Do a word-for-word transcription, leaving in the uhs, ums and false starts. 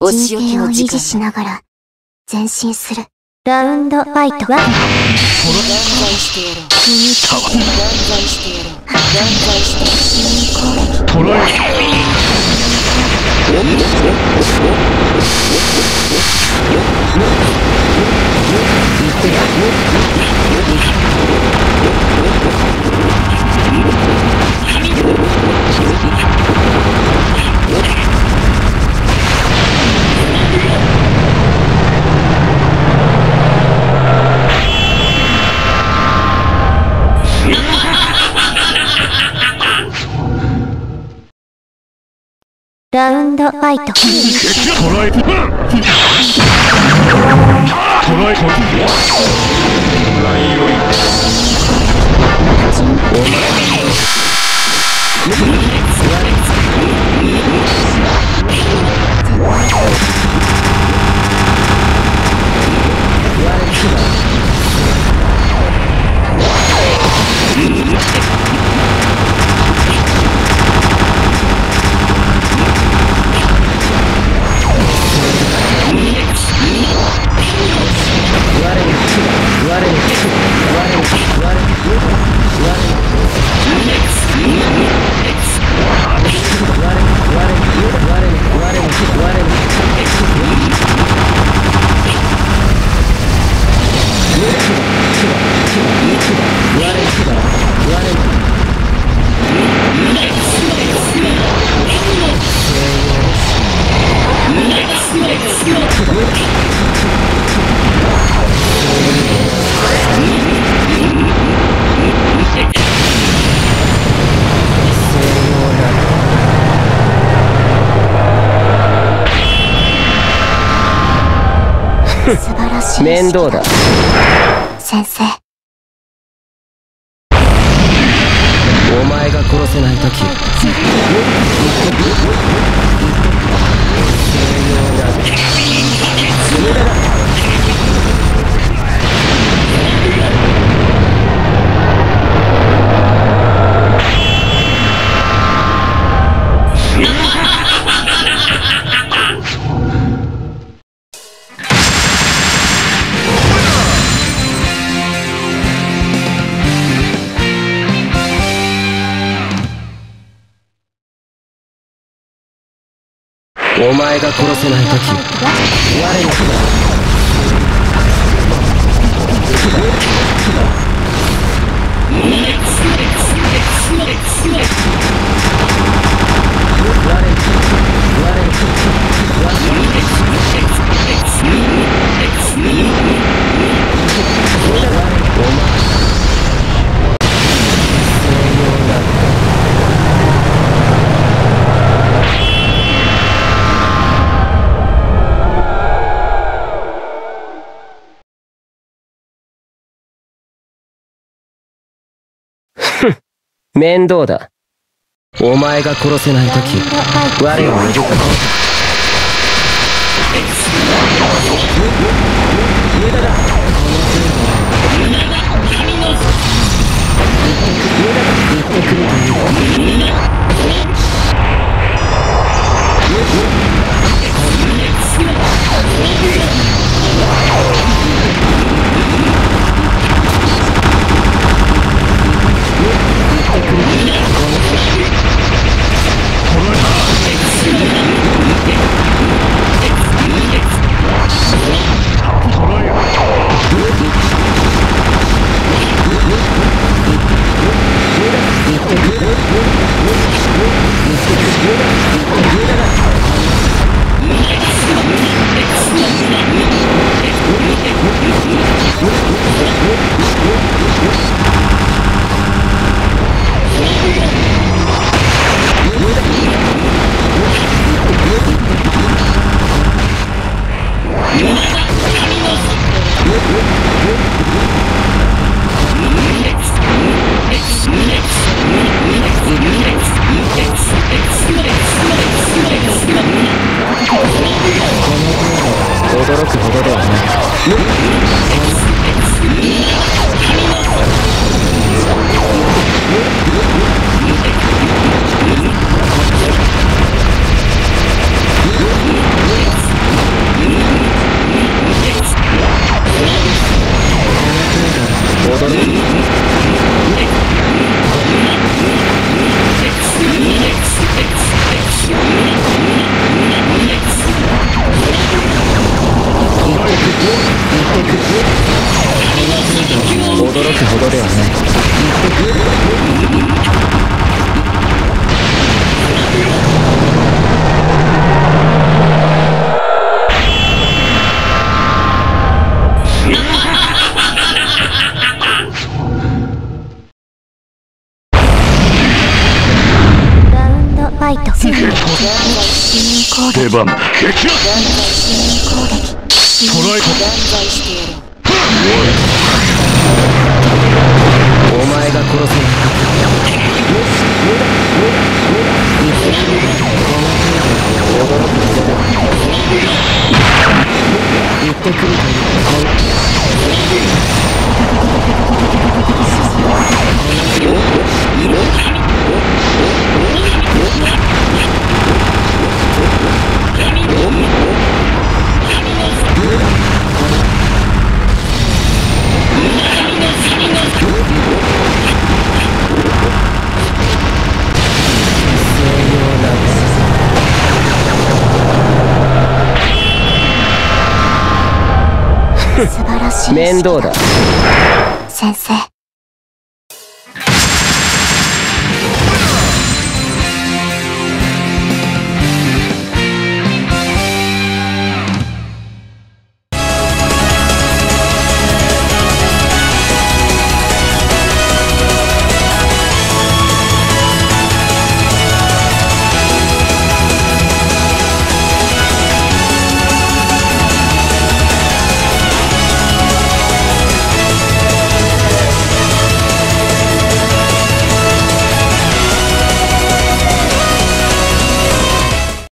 お仕置きの時間。陣形を維持しながら前進する。ラウンドファイト。断罪してやろう。断罪してやろう。断罪してやろう。トララウンドファイト。トライトライトライオイ面倒だ先生。お前が殺せないときお前が殺せないとき我に面倒だ。お前が殺せないとき我を見るか。驚くほどではない。 出番だ。敵だ。捕らえた。 お前が殺せなかった。言ってくるという素晴らしい。 面倒だ。 先生。